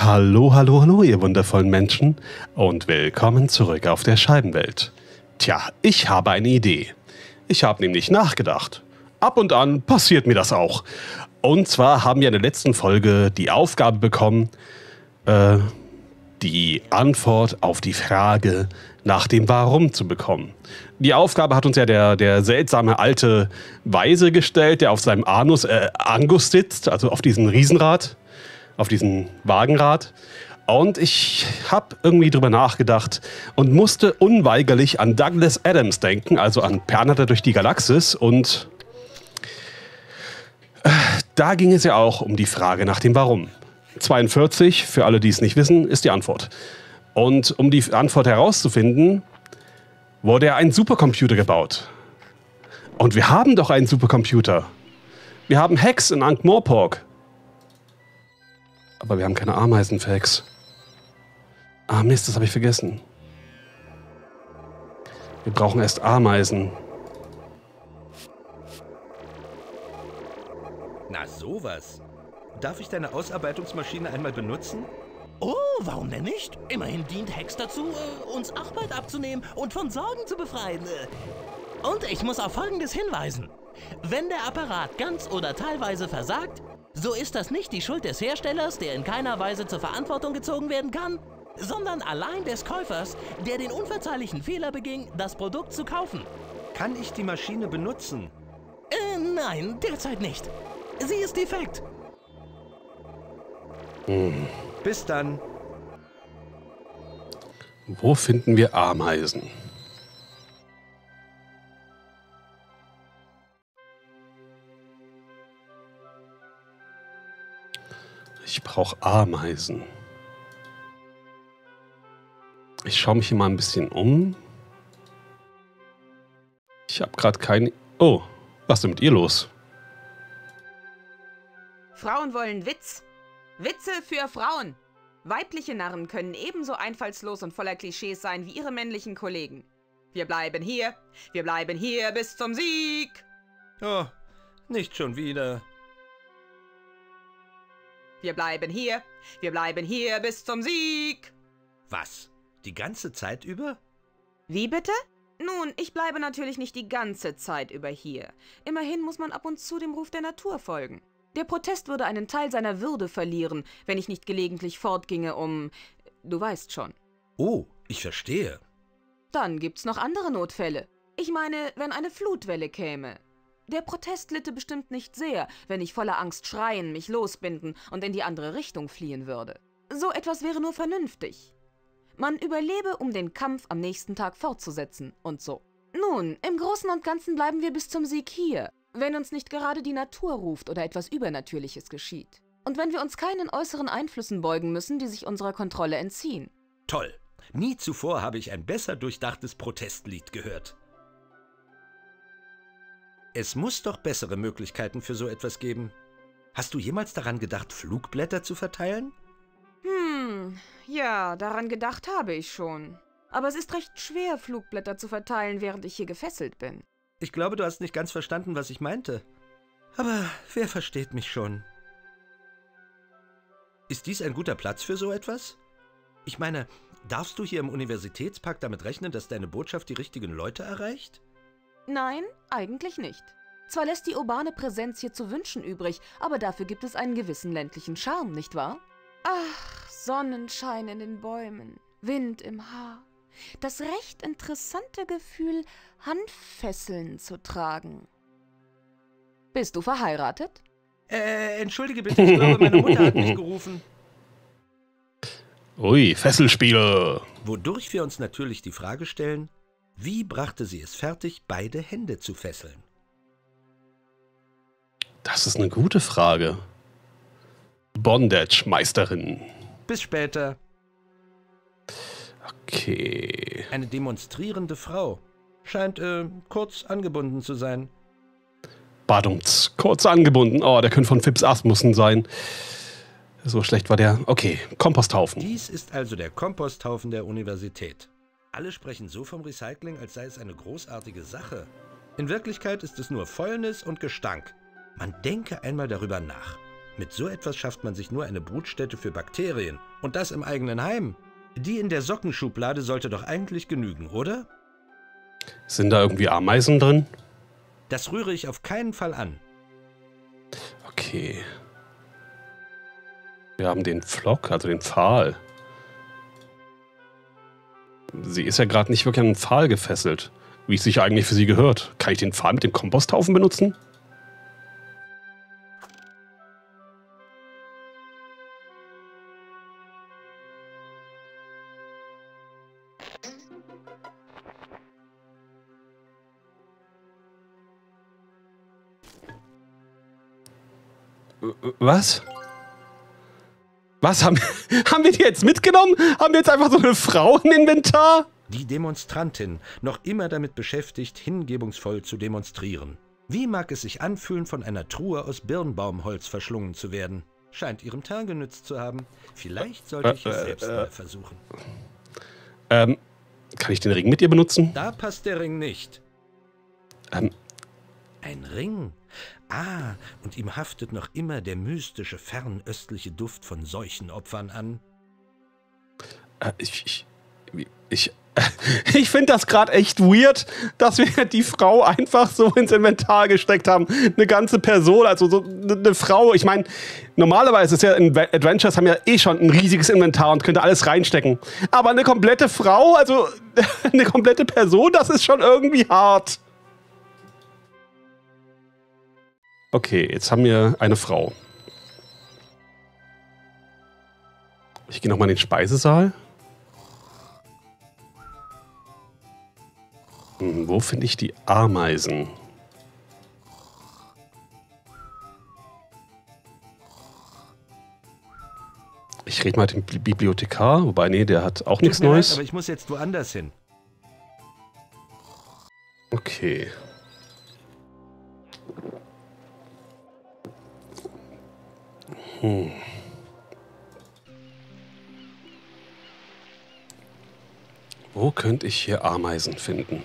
Hallo, hallo, hallo, ihr wundervollen Menschen und willkommen zurück auf der Scheibenwelt. Tja, ich habe eine Idee. Ich habe nämlich nachgedacht. Ab und an passiert mir das auch. Und zwar haben wir in der letzten Folge die Aufgabe bekommen, die Antwort auf die Frage nach dem Warum zu bekommen. Die Aufgabe hat uns ja der seltsame alte Weise gestellt, der auf seinem Angus sitzt, also auf diesem Riesenrad, auf diesem Wagenrad. Und ich habe irgendwie drüber nachgedacht und musste unweigerlich an Douglas Adams denken, also an Per Anhalter durch die Galaxis. Und da ging es ja auch um die Frage nach dem Warum. 42, für alle, die es nicht wissen, ist die Antwort. Und um die Antwort herauszufinden, wurde ein Supercomputer gebaut. Und wir haben doch einen Supercomputer. Wir haben Hex in Ankh-Morpork. Aber wir haben keine Ameisen für Hex. Ah Mist, das habe ich vergessen. Wir brauchen erst Ameisen. Na sowas. Darf ich deine Ausarbeitungsmaschine einmal benutzen? Oh, warum denn nicht? Immerhin dient Hex dazu, uns Arbeit abzunehmen und von Sorgen zu befreien. Und ich muss auf Folgendes hinweisen. Wenn der Apparat ganz oder teilweise versagt, so ist das nicht die Schuld des Herstellers, der in keiner Weise zur Verantwortung gezogen werden kann, sondern allein des Käufers, der den unverzeihlichen Fehler beging, das Produkt zu kaufen. Kann ich die Maschine benutzen? Nein, derzeit nicht. Sie ist defekt. Bis dann. Wo finden wir Ameisen? Ich brauche Ameisen. Ich schaue mich hier mal ein bisschen um. Ich habe gerade keine... Oh, was ist denn mit ihr los? Frauen wollen Witz. Witze für Frauen. Weibliche Narren können ebenso einfallslos und voller Klischees sein wie ihre männlichen Kollegen. Wir bleiben hier bis zum Sieg. Oh, nicht schon wieder. Wir bleiben hier bis zum Sieg. Was? Die ganze Zeit über? Wie bitte? Nun, ich bleibe natürlich nicht die ganze Zeit über hier. Immerhin muss man ab und zu dem Ruf der Natur folgen. Der Protest würde einen Teil seiner Würde verlieren, wenn ich nicht gelegentlich fortginge, du weißt schon. Oh, ich verstehe. Dann gibt's noch andere Notfälle. Ich meine, wenn eine Flutwelle käme. Der Protest litte bestimmt nicht sehr, wenn ich voller Angst schreien, mich losbinden und in die andere Richtung fliehen würde. So etwas wäre nur vernünftig. Man überlebe, um den Kampf am nächsten Tag fortzusetzen und so. Nun, im Großen und Ganzen bleiben wir bis zum Sieg hier, wenn uns nicht gerade die Natur ruft oder etwas Übernatürliches geschieht. Und wenn wir uns keinen äußeren Einflüssen beugen müssen, die sich unserer Kontrolle entziehen. Toll. Nie zuvor habe ich ein besser durchdachtes Protestlied gehört. Es muss doch bessere Möglichkeiten für so etwas geben. Hast du jemals daran gedacht, Flugblätter zu verteilen? Ja, daran gedacht habe ich schon. Aber es ist recht schwer, Flugblätter zu verteilen, während ich hier gefesselt bin. Ich glaube, du hast nicht ganz verstanden, was ich meinte. Aber wer versteht mich schon? Ist dies ein guter Platz für so etwas? Ich meine, darfst du hier im Universitätspark damit rechnen, dass deine Botschaft die richtigen Leute erreicht? Nein, eigentlich nicht. Zwar lässt die urbane Präsenz hier zu wünschen übrig, aber dafür gibt es einen gewissen ländlichen Charme, nicht wahr? Ach, Sonnenschein in den Bäumen, Wind im Haar. Das recht interessante Gefühl, Handfesseln zu tragen. Bist du verheiratet? Entschuldige bitte, ich glaube, meine Mutter hat mich gerufen. Ui, Fesselspiel. Wodurch wir uns natürlich die Frage stellen, wie brachte sie es fertig, beide Hände zu fesseln? Das ist eine gute Frage. Bondage-Meisterin. Bis später. Okay. Eine demonstrierende Frau. Scheint, kurz angebunden zu sein. Badumts. Kurz angebunden. Oh, der könnte von Fips Asmussen sein. So schlecht war der. Okay, Komposthaufen. Dies ist also der Komposthaufen der Universität. Alle sprechen so vom Recycling, als sei es eine großartige Sache. In Wirklichkeit ist es nur Fäulnis und Gestank. Man denke einmal darüber nach. Mit so etwas schafft man sich nur eine Brutstätte für Bakterien. Und das im eigenen Heim. Die in der Sockenschublade sollte doch eigentlich genügen, oder? Sind da irgendwie Ameisen drin? Das rühre ich auf keinen Fall an. Okay. Wir haben den Pflock, also den Pfahl. Sie ist ja gerade nicht wirklich an den Pfahl gefesselt, wie es sich eigentlich für sie gehört. Kann ich den Pfahl mit dem Komposthaufen benutzen? Was? Was? Haben wir die jetzt mitgenommen? Haben wir jetzt einfach so eine Frau im Inventar? Die Demonstrantin, noch immer damit beschäftigt, hingebungsvoll zu demonstrieren. Wie mag es sich anfühlen, von einer Truhe aus Birnbaumholz verschlungen zu werden? Scheint ihrem Teint genützt zu haben. Vielleicht sollte ich es selbst mal versuchen. Kann ich den Ring mit ihr benutzen? Da passt der Ring nicht. Ein Ring? Ah, und ihm haftet noch immer der mystische, fernöstliche Duft von Seuchenopfern an. Ich finde das gerade echt weird, dass wir die Frau einfach so ins Inventar gesteckt haben. Eine ganze Person, also so eine Frau. Ich meine, normalerweise ist ja in Adventures haben ja eh schon ein riesiges Inventar und könnte alles reinstecken. Aber eine komplette Frau, also eine komplette Person, das ist schon irgendwie hart. Okay, jetzt haben wir eine Frau. Ich gehe nochmal in den Speisesaal. Wo finde ich die Ameisen? Ich rede mal mit dem Bibliothekar, wobei, nee, der hat auch nichts Neues. Aber ich muss jetzt woanders hin. Okay. Wo könnte ich hier Ameisen finden?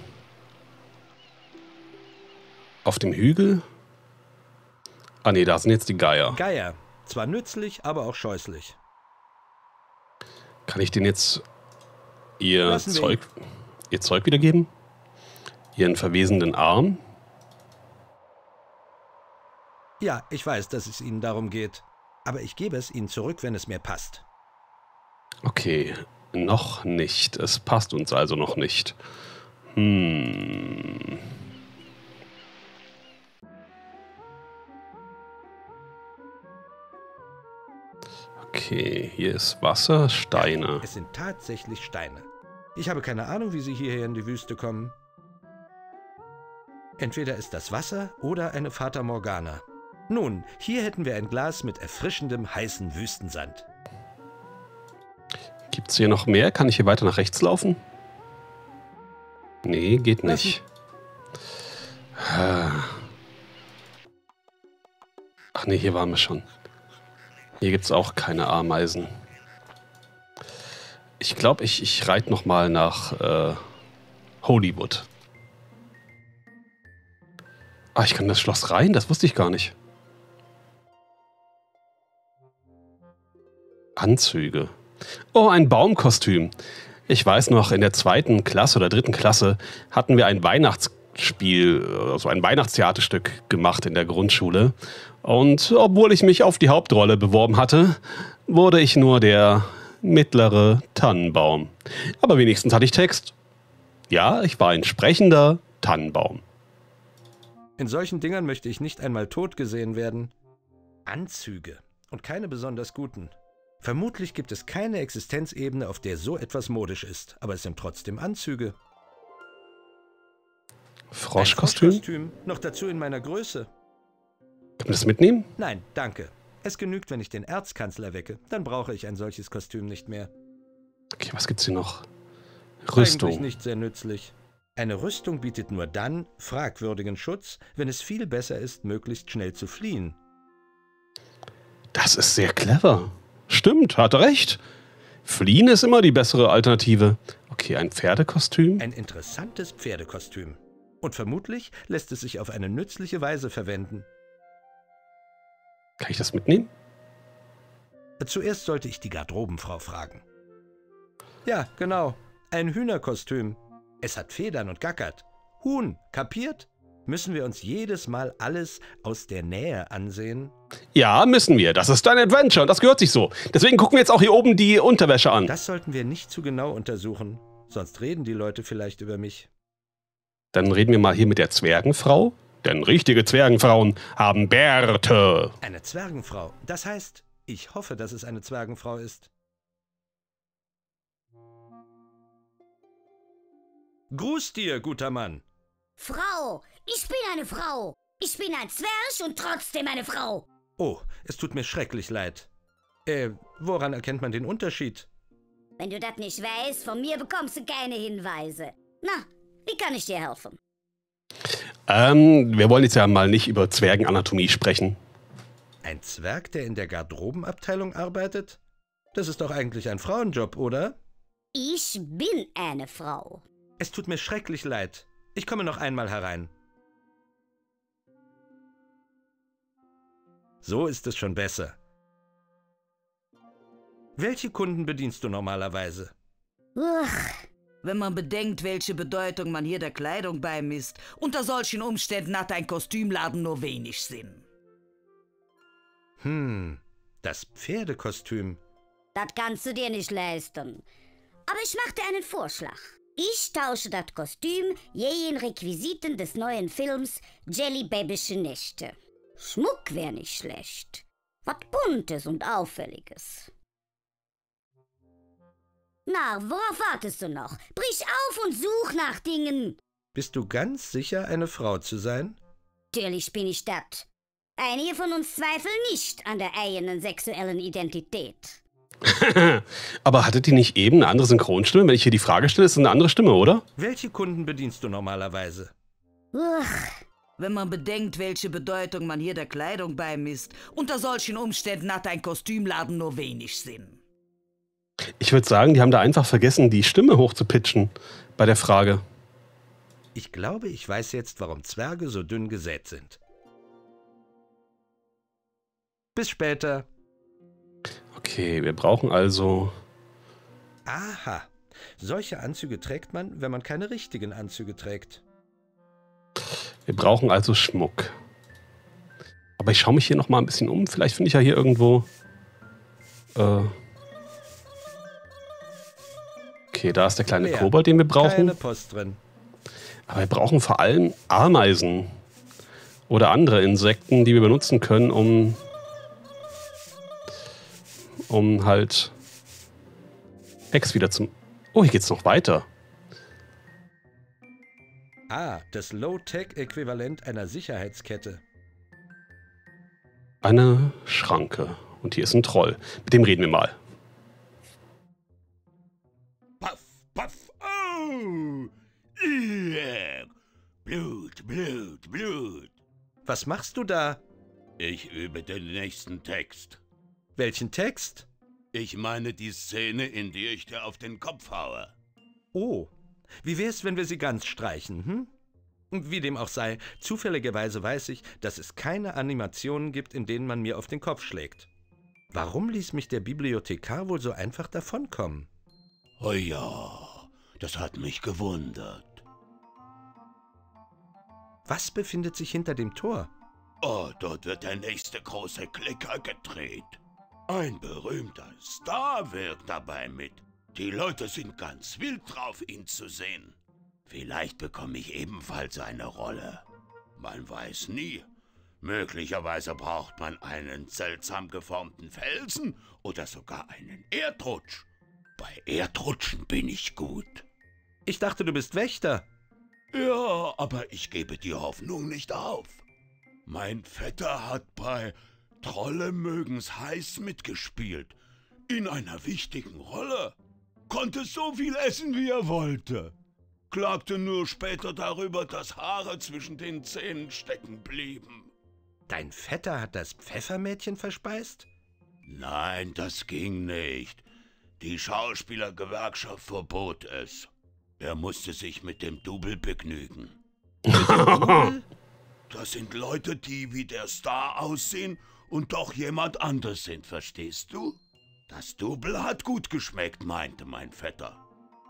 Auf dem Hügel? Ah ne, da sind jetzt die Geier. Geier. Zwar nützlich, aber auch scheußlich. Kann ich denen jetzt ihr Zeug wiedergeben? Ihren verwesenden Arm? Ja, ich weiß, dass es Ihnen darum geht. Aber ich gebe es Ihnen zurück, wenn es mir passt. Okay, noch nicht. Es passt uns also noch nicht. Okay, hier ist Wasser, Steine. Es sind tatsächlich Steine. Ich habe keine Ahnung, wie Sie hierher in die Wüste kommen. Entweder ist das Wasser oder eine Fata Morgana. Nun, hier hätten wir ein Glas mit erfrischendem, heißen Wüstensand. Gibt es hier noch mehr? Kann ich hier weiter nach rechts laufen? Nee, geht nicht. Ach nee, hier waren wir schon. Hier gibt es auch keine Ameisen. Ich glaube, ich reite noch mal nach Hollywood. Ah, ich kann in das Schloss rein? Das wusste ich gar nicht. Anzüge. Oh, ein Baumkostüm. Ich weiß noch, in der 2. Klasse oder 3. Klasse hatten wir ein Weihnachtsspiel, also ein Weihnachtstheaterstück gemacht in der Grundschule. Und obwohl ich mich auf die Hauptrolle beworben hatte, wurde ich nur der mittlere Tannenbaum. Aber wenigstens hatte ich Text. Ja, ich war ein sprechender Tannenbaum. In solchen Dingern möchte ich nicht einmal tot gesehen werden. Anzüge. Und keine besonders guten. Vermutlich gibt es keine Existenzebene, auf der so etwas modisch ist, aber es sind trotzdem Anzüge. Froschkostüm? Ein Froschkostüm, noch dazu in meiner Größe. Kann man das mitnehmen? Nein, danke. Es genügt, wenn ich den Erzkanzler wecke. Dann brauche ich ein solches Kostüm nicht mehr. Okay, was gibt's hier noch? Rüstung. Eigentlich nicht sehr nützlich. Eine Rüstung bietet nur dann fragwürdigen Schutz, wenn es viel besser ist, möglichst schnell zu fliehen. Das ist sehr clever. Stimmt, hat recht. Fliehen ist immer die bessere Alternative. Okay, ein Pferdekostüm. Ein interessantes Pferdekostüm. Und vermutlich lässt es sich auf eine nützliche Weise verwenden. Kann ich das mitnehmen? Zuerst sollte ich die Garderobenfrau fragen. Ja, genau. Ein Hühnerkostüm. Es hat Federn und gackert. Huhn, kapiert? Müssen wir uns jedes Mal alles aus der Nähe ansehen? Ja, müssen wir. Das ist ein Adventure und das gehört sich so. Deswegen gucken wir jetzt auch hier oben die Unterwäsche an. Das sollten wir nicht zu genau untersuchen. Sonst reden die Leute vielleicht über mich. Dann reden wir mal hier mit der Zwergenfrau. Denn richtige Zwergenfrauen haben Bärte. Eine Zwergenfrau. Das heißt, ich hoffe, dass es eine Zwergenfrau ist. Gruß dir, guter Mann. Frau, ich bin eine Frau. Ich bin ein Zwerg und trotzdem eine Frau. Oh, es tut mir schrecklich leid. Woran erkennt man den Unterschied? Wenn du das nicht weißt, von mir bekommst du keine Hinweise. Na, wie kann ich dir helfen? Wir wollen jetzt ja mal nicht über Zwergenanatomie sprechen. Ein Zwerg, der in der Garderobenabteilung arbeitet? Das ist doch eigentlich ein Frauenjob, oder? Ich bin eine Frau. Es tut mir schrecklich leid. Ich komme noch einmal herein. So ist es schon besser. Welche Kunden bedienst du normalerweise? Wenn man bedenkt, welche Bedeutung man hier der Kleidung beimisst, unter solchen Umständen hat ein Kostümladen nur wenig Sinn. Das Pferdekostüm. Das kannst du dir nicht leisten. Aber ich mache dir einen Vorschlag. Ich tausche das Kostüm je in Requisiten des neuen Films Jellybabysche Nächte. Schmuck wäre nicht schlecht. Was Buntes und Auffälliges. Na, worauf wartest du noch? Brich auf und such nach Dingen. Bist du ganz sicher, eine Frau zu sein? Natürlich bin ich das. Einige von uns zweifeln nicht an der eigenen sexuellen Identität. Aber hattet ihr nicht eben eine andere Synchronstimme? Wenn ich hier die Frage stelle, ist es eine andere Stimme, oder? Welche Kunden bedienst du normalerweise? Wenn man bedenkt, welche Bedeutung man hier der Kleidung beimisst, unter solchen Umständen hat ein Kostümladen nur wenig Sinn. Ich würde sagen, die haben da einfach vergessen, die Stimme hochzupitchen bei der Frage. Ich glaube, ich weiß jetzt, warum Zwerge so dünn gesät sind. Bis später. Okay, wir brauchen also... Aha. Solche Anzüge trägt man, wenn man keine richtigen Anzüge trägt. Wir brauchen also Schmuck. Aber ich schaue mich hier noch mal ein bisschen um. Vielleicht finde ich ja hier irgendwo... Okay, da ist der kleine Kobold, den wir brauchen. Keine Post drin. Aber wir brauchen vor allem Ameisen. Oder andere Insekten, die wir benutzen können, um halt Hex wieder zum... Oh, hier geht's noch weiter. Ah, das Low-Tech-Äquivalent einer Sicherheitskette. Eine Schranke. Und hier ist ein Troll. Mit dem reden wir mal. Paff, paff, oh! Blut, Blut, Blut. Was machst du da? Ich übe den nächsten Text. Welchen Text? Ich meine die Szene, in die ich dir auf den Kopf haue. Oh, wie wär's, wenn wir sie ganz streichen, hm? Wie dem auch sei, zufälligerweise weiß ich, dass es keine Animationen gibt, in denen man mir auf den Kopf schlägt. Warum ließ mich der Bibliothekar wohl so einfach davonkommen? Oh ja, das hat mich gewundert. Was befindet sich hinter dem Tor? Oh, dort wird der nächste große Klicker gedreht. Ein berühmter Star wirkt dabei mit. Die Leute sind ganz wild drauf, ihn zu sehen. Vielleicht bekomme ich ebenfalls eine Rolle. Man weiß nie. Möglicherweise braucht man einen seltsam geformten Felsen oder sogar einen Erdrutsch. Bei Erdrutschen bin ich gut. Ich dachte, du bist Wächter. Ja, aber ich gebe die Hoffnung nicht auf. Mein Vetter hat bei Trolle mögen's heiß mitgespielt. In einer wichtigen Rolle. Konnte so viel essen, wie er wollte. Klagte nur später darüber, dass Haare zwischen den Zähnen stecken blieben. Dein Vetter hat das Pfeffermädchen verspeist? Nein, das ging nicht. Die Schauspielergewerkschaft verbot es. Er musste sich mit dem Double begnügen. Das sind Leute, die wie der Star aussehen und doch jemand anders sind, verstehst du? Das Double hat gut geschmeckt, meinte mein Vetter.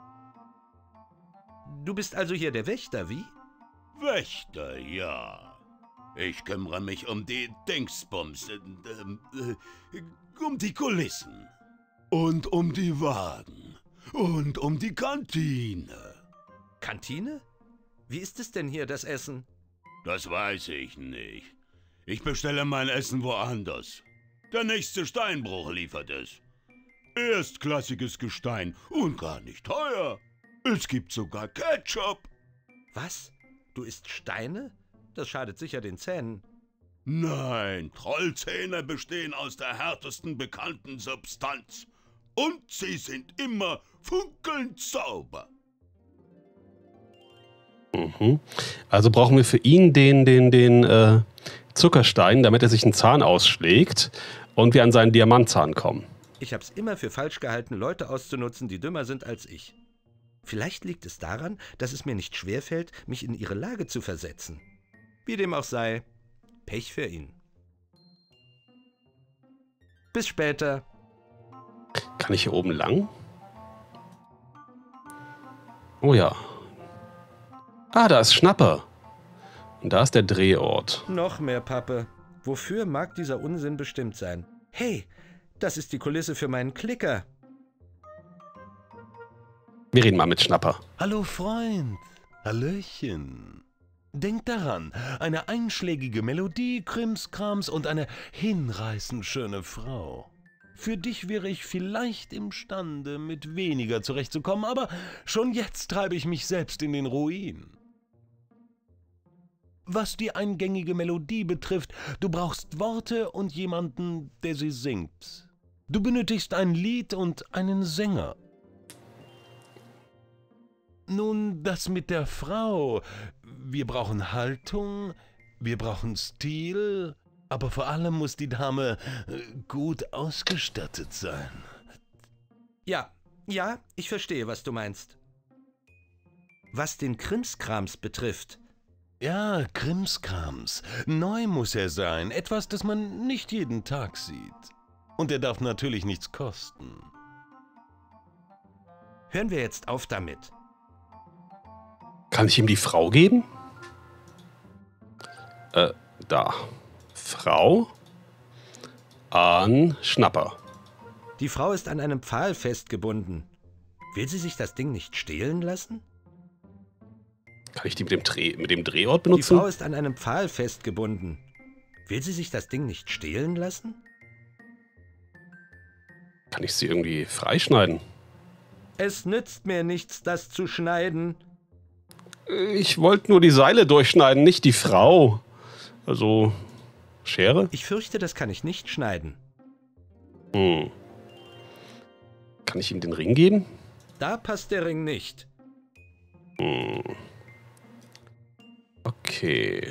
Du bist also hier der Wächter, wie? Wächter, ja. Ich kümmere mich um die Dingsbums, um die Kulissen. Und um die Wagen. Und um die Kantine. Kantine? Wie ist es denn hier, das Essen? Das weiß ich nicht. Ich bestelle mein Essen woanders. Der nächste Steinbruch liefert es. Erstklassiges Gestein und gar nicht teuer. Es gibt sogar Ketchup. Was? Du isst Steine? Das schadet sicher den Zähnen. Nein, Trollzähne bestehen aus der härtesten bekannten Substanz. Und sie sind immer funkelnd sauber. Mhm. Also brauchen wir für ihn den Zuckerstein, damit er sich einen Zahn ausschlägt und wir an seinen Diamantzahn kommen. Ich hab's immer für falsch gehalten, Leute auszunutzen, die dümmer sind als ich. Vielleicht liegt es daran, dass es mir nicht schwerfällt, mich in ihre Lage zu versetzen. Wie dem auch sei, Pech für ihn. Bis später. Kann ich hier oben lang? Oh ja. Ah, da ist Schnapper. Und da ist der Drehort. Noch mehr Pappe. Wofür mag dieser Unsinn bestimmt sein? Hey, das ist die Kulisse für meinen Klicker. Wir reden mal mit Schnapper. Hallo Freund, Hallöchen. Denk daran, eine einschlägige Melodie, Krimskrams und eine hinreißend schöne Frau. Für dich wäre ich vielleicht imstande, mit weniger zurechtzukommen, aber schon jetzt treibe ich mich selbst in den Ruin. Was die eingängige Melodie betrifft, du brauchst Worte und jemanden, der sie singt. Du benötigst ein Lied und einen Sänger. Nun, das mit der Frau. Wir brauchen Haltung, wir brauchen Stil, aber vor allem muss die Dame gut ausgestattet sein. Ja, ich verstehe, was du meinst. Was den Krimskrams betrifft. Ja, Krimskrams. Neu muss er sein, etwas, das man nicht jeden Tag sieht. Und er darf natürlich nichts kosten. Hören wir jetzt auf damit. Kann ich ihm die Frau geben? Da. Frau an Schnapper. Die Frau ist an einem Pfahl festgebunden. Will sie sich das Ding nicht stehlen lassen? Kann ich die mit dem Drehort Die benutzen? Frau ist an einem Pfahl festgebunden. Will sie sich das Ding nicht stehlen lassen? Kann ich sie irgendwie freischneiden? Es nützt mir nichts, das zu schneiden. Ich wollte nur die Seile durchschneiden, nicht die Frau. Also, Schere? Ich fürchte, das kann ich nicht schneiden. Kann ich ihm den Ring geben? Da passt der Ring nicht. Okay.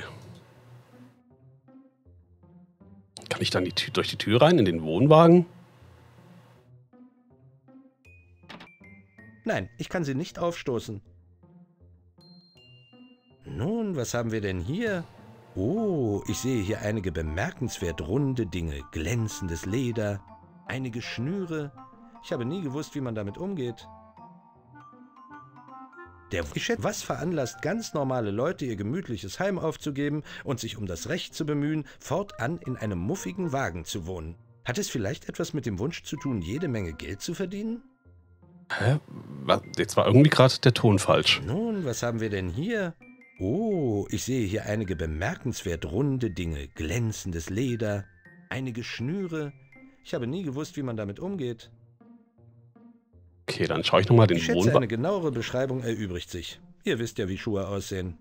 Kann ich dann durch die Tür rein in den Wohnwagen? Nein, ich kann sie nicht aufstoßen. Nun, was haben wir denn hier? Oh, ich sehe hier einige bemerkenswert runde Dinge, glänzendes Leder, einige Schnüre. Ich habe nie gewusst, wie man damit umgeht. Was veranlasst ganz normale Leute, ihr gemütliches Heim aufzugeben und sich um das Recht zu bemühen, fortan in einem muffigen Wagen zu wohnen? Hat es vielleicht etwas mit dem Wunsch zu tun, jede Menge Geld zu verdienen? Hä? Jetzt war irgendwie gerade der Ton falsch. Nun, was haben wir denn hier? Oh, ich sehe hier einige bemerkenswert runde Dinge, glänzendes Leder, einige Schnüre. Ich habe nie gewusst, wie man damit umgeht. Okay, dann schaue ich nochmal den Ich schätze, Wohnwagen. eine genauere Beschreibung erübrigt sich. Ihr wisst ja, wie Schuhe aussehen.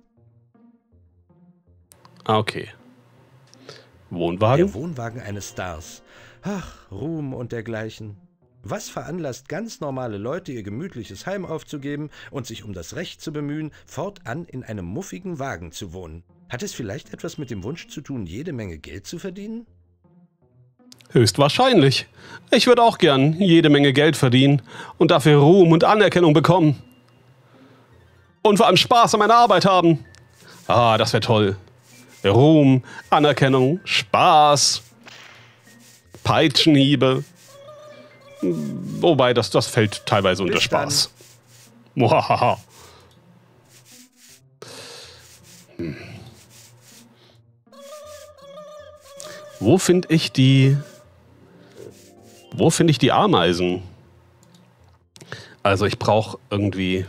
Ah, okay. Wohnwagen? Der Wohnwagen eines Stars. Ach, Ruhm und dergleichen. Was veranlasst ganz normale Leute, ihr gemütliches Heim aufzugeben und sich um das Recht zu bemühen, fortan in einem muffigen Wagen zu wohnen? Hat es vielleicht etwas mit dem Wunsch zu tun, jede Menge Geld zu verdienen? Höchstwahrscheinlich. Ich würde auch gern jede Menge Geld verdienen und dafür Ruhm und Anerkennung bekommen. Und vor allem Spaß an meiner Arbeit haben. Ah, das wäre toll. Ruhm, Anerkennung, Spaß, Peitschenhiebe. Wobei, das fällt teilweise unter Spaß. Muhahaha. Wo finde ich die Ameisen? Also ich brauche irgendwie...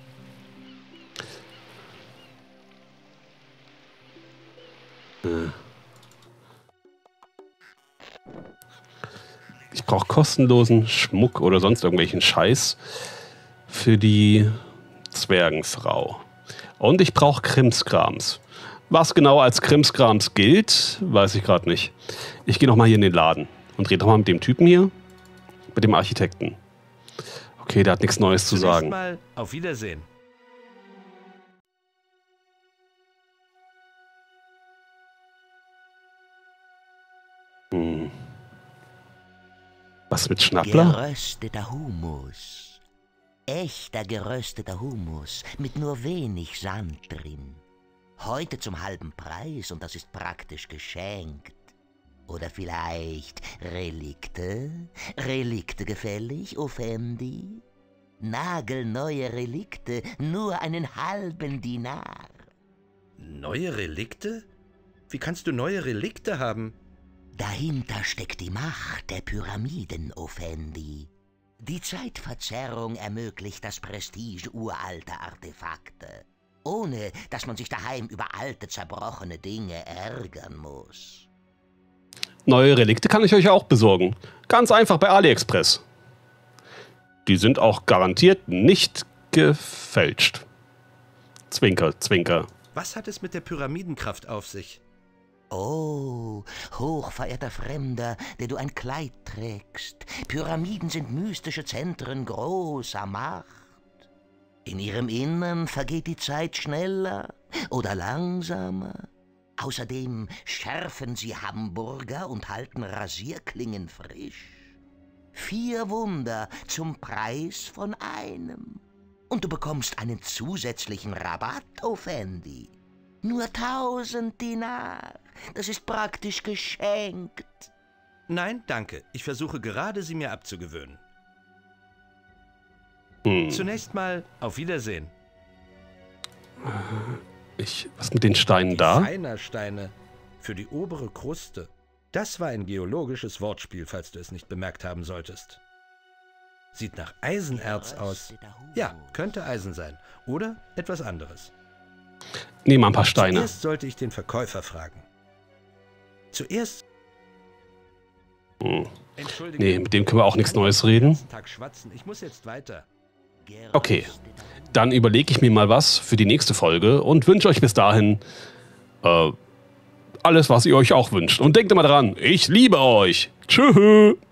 Ich brauche kostenlosen Schmuck oder sonst irgendwelchen Scheiß für die Zwergenfrau. Und ich brauche Krimskrams. Was genau als Krimskrams gilt, weiß ich gerade nicht. Ich gehe nochmal hier in den Laden und rede nochmal mit dem Typen hier, mit dem Architekten. Okay, der hat nichts Neues zu sagen. Mal auf Wiedersehen. Was mit Schnappler? Gerösteter Humus. Echter gerösteter Humus mit nur wenig Sand drin. Heute zum halben Preis und das ist praktisch geschenkt. Oder vielleicht Relikte? Relikte gefällig, Effendi? Nagelneue Relikte, nur einen halben Dinar. Neue Relikte? Wie kannst du neue Relikte haben? Dahinter steckt die Macht der Pyramiden, Effendi. Die Zeitverzerrung ermöglicht das Prestige uralter Artefakte, ohne dass man sich daheim über alte, zerbrochene Dinge ärgern muss. Neue Relikte kann ich euch auch besorgen. Ganz einfach bei AliExpress. Die sind auch garantiert nicht gefälscht. Zwinker, zwinker. Was hat es mit der Pyramidenkraft auf sich? Oh, hochverehrter Fremder, der du ein Kleid trägst. Pyramiden sind mystische Zentren großer Macht. In ihrem Innern vergeht die Zeit schneller oder langsamer. Außerdem schärfen sie Hamburger und halten Rasierklingen frisch. 4 Wunder zum Preis von einem. Und du bekommst einen zusätzlichen Rabatt, Effendi. Nur 1000 Dinar. Das ist praktisch geschenkt. Nein, danke. Ich versuche gerade, sie mir abzugewöhnen. Zunächst mal auf Wiedersehen. Was mit den Steinen da? Feinersteine für die obere Kruste. Das war ein geologisches Wortspiel, falls du es nicht bemerkt haben solltest. Sieht nach Eisenerz aus. Ja, könnte Eisen sein. Oder etwas anderes. Nehmen wir ein paar Steine. Zuerst sollte ich den Verkäufer fragen. Zuerst... Nee, mit dem können wir auch nichts Neues reden. Ich muss jetzt weiter. Okay, dann überlege ich mir mal was für die nächste Folge und wünsche euch bis dahin alles, was ihr euch auch wünscht. Und denkt immer dran, ich liebe euch. Tschüss.